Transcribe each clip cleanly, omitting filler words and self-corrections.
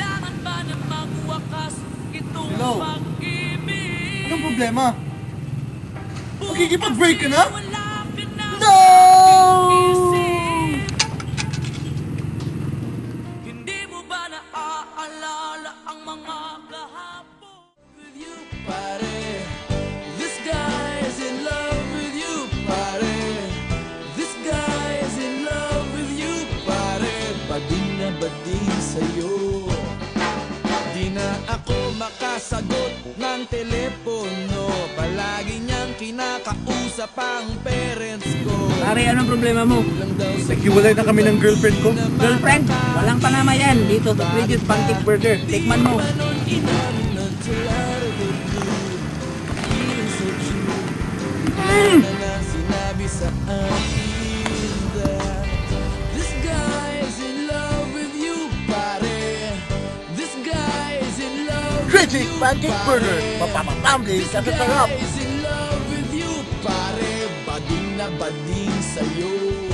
Hello? Anong problema? Magkikipag-break ka na? No! Hindi mo ba naaalala ang mga kahapon? With you, pare. This guy is in love with you, pare. This guy is in love with you, pare. Bading na bading sa'yo. Di na ako makasagot ng telepono. Palagi niyang kinakausap ang parents ko. Pare, anong problema mo? Naghiwalay na kami ng girlfriend ko. Girlfriend? Walang panama yan. Dito sa Bridget Pancake Burger. Tikman mo. Sinabi sa akin that this guy is in love with you, pare. This guy is in love with Bridget you, Pancake Burger. Mapapapamli sa sarap. is in love with you, pare. Bading na bading sa'yo.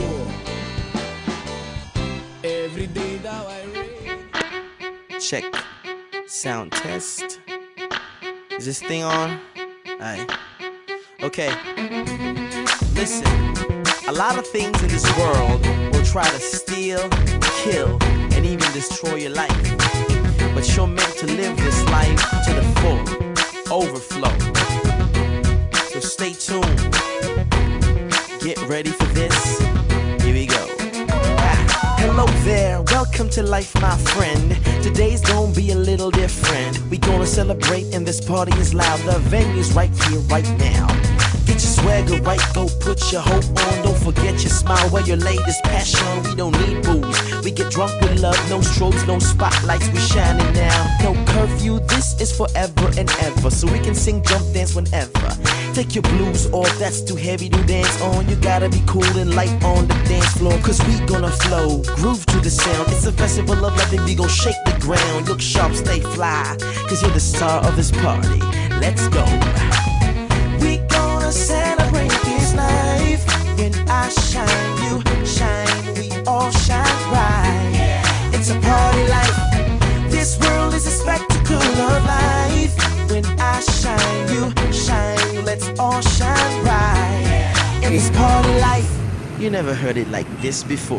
Every day daw I read. Check. Sound test. Is this thing on? Alright. Okay. Listen. A lot of things in this world will try to steal, kill, and even destroy your life. But you're meant to live this life to the full. Overflow. So stay tuned. Get ready for this. Here we go. Hello there, welcome to life, my friend. Today's gonna be a little different. We gonna celebrate and this party is loud. The venue's right here, right now. Get your swagger right, go put your hope on. Don't forget your smile, wear your latest passion. We don't need booze, we get drunk with love. No strobes, no spotlights, we shining now. No curfew, this is forever and ever. So we can sing, jump, dance whenever. Take your blues off, that's too heavy to dance on. You gotta be cool and light on the dance floor. Cause we gonna flow, groove to the sound. It's a festival of loving, we gon' shake the ground. Look sharp, stay fly, cause you're the star of this party. Let's go. We gonna celebrate this life. When I shine, you shine, we all shine bright. It's a party life. This world is a spectacle of life. When I shine, you shine, let's all shine bright. It's party life. You never heard it like this before.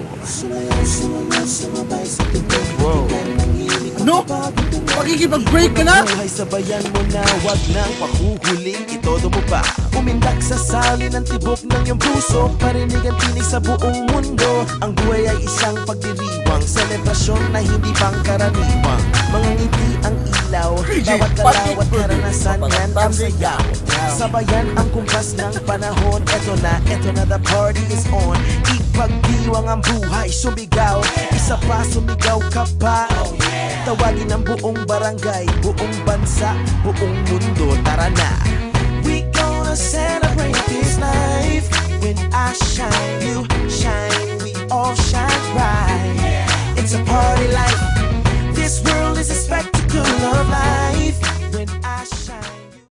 Whoa. Ano? Magkikipag-break ka na? Buhay sabayan mo na, wag nang pahuhuli. Itodo mo pa, umindak sa sali ng tibok ng iyong puso. Parinig ang tinig sa buong mundo. Ang buhay ay isang pagdiriwang, selebrasyon na hindi pangkaraniwang. Mga ngiti ang ilaw, bawat kalawat karanasan yan ang sayaw. Sabayan ang kumpas ng panahon. Eto na, the party is on. Ipagdiwang ang buhay, sumigaw. Isa pa, sumigaw ka pa. Tawagin ang buong barangay, buong bansa, buong mundo. Tara na. We gonna celebrate